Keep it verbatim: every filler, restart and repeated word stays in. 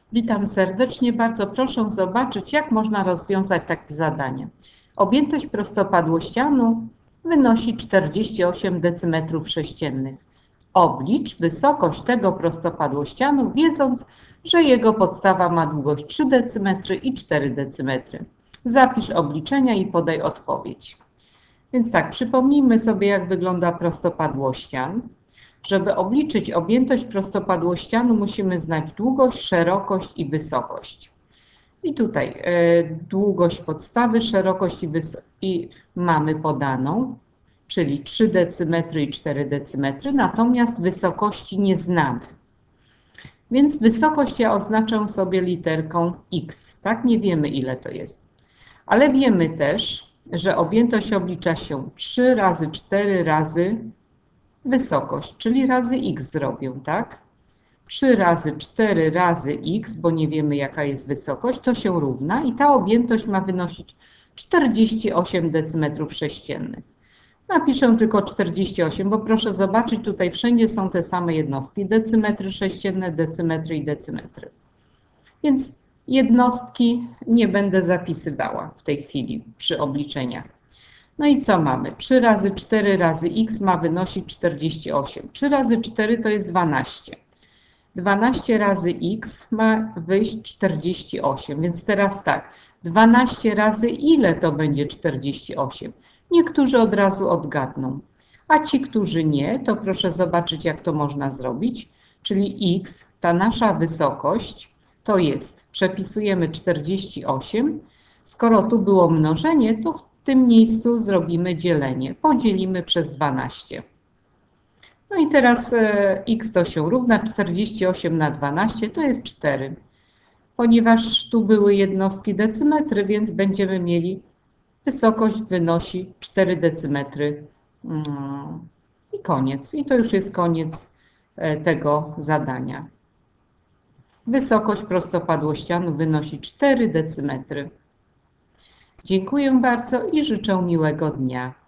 Witam serdecznie. Bardzo proszę zobaczyć, jak można rozwiązać takie zadanie. Objętość prostopadłościanu wynosi czterdzieści osiem decymetrów sześciennych. Oblicz wysokość tego prostopadłościanu, wiedząc, że jego podstawa ma długość trzy decymetry i cztery decymetry. Zapisz obliczenia i podaj odpowiedź. Więc tak, przypomnijmy sobie, jak wygląda prostopadłościan. Żeby obliczyć objętość prostopadłościanu, musimy znać długość, szerokość i wysokość. I tutaj e, długość podstawy, szerokość i, i mamy podaną, czyli trzy decymetry i cztery decymetry, natomiast wysokości nie znamy. Więc wysokość ja oznaczę sobie literką X, tak? Nie wiemy, ile to jest. Ale wiemy też, że objętość oblicza się trzy razy cztery razy wysokość, czyli razy x zrobię, tak? trzy razy cztery razy x, bo nie wiemy, jaka jest wysokość, to się równa i ta objętość ma wynosić czterdzieści osiem decymetrów sześciennych. Napiszę tylko czterdzieści osiem, bo proszę zobaczyć, tutaj wszędzie są te same jednostki, decymetry sześcienne, decymetry i decymetry. Więc jednostki nie będę zapisywała w tej chwili przy obliczeniach. No i co mamy? trzy razy cztery razy x ma wynosić czterdzieści osiem. trzy razy cztery to jest dwanaście. dwanaście razy x ma wyjść czterdzieści osiem. Więc teraz tak, dwanaście razy ile to będzie czterdzieści osiem? Niektórzy od razu odgadną. A ci, którzy nie, to proszę zobaczyć, jak to można zrobić. Czyli x, ta nasza wysokość, to jest, przepisujemy czterdzieści osiem. Skoro tu było mnożenie, to w W tym miejscu zrobimy dzielenie. Podzielimy przez dwanaście. No i teraz e, x to się równa czterdzieści osiem na dwanaście, to jest cztery. Ponieważ tu były jednostki decymetry, więc będziemy mieli wysokość wynosi cztery decymetry. Mm, I koniec. I to już jest koniec e, tego zadania. Wysokość prostopadłościanu wynosi cztery decymetry. Dziękuję bardzo i życzę miłego dnia.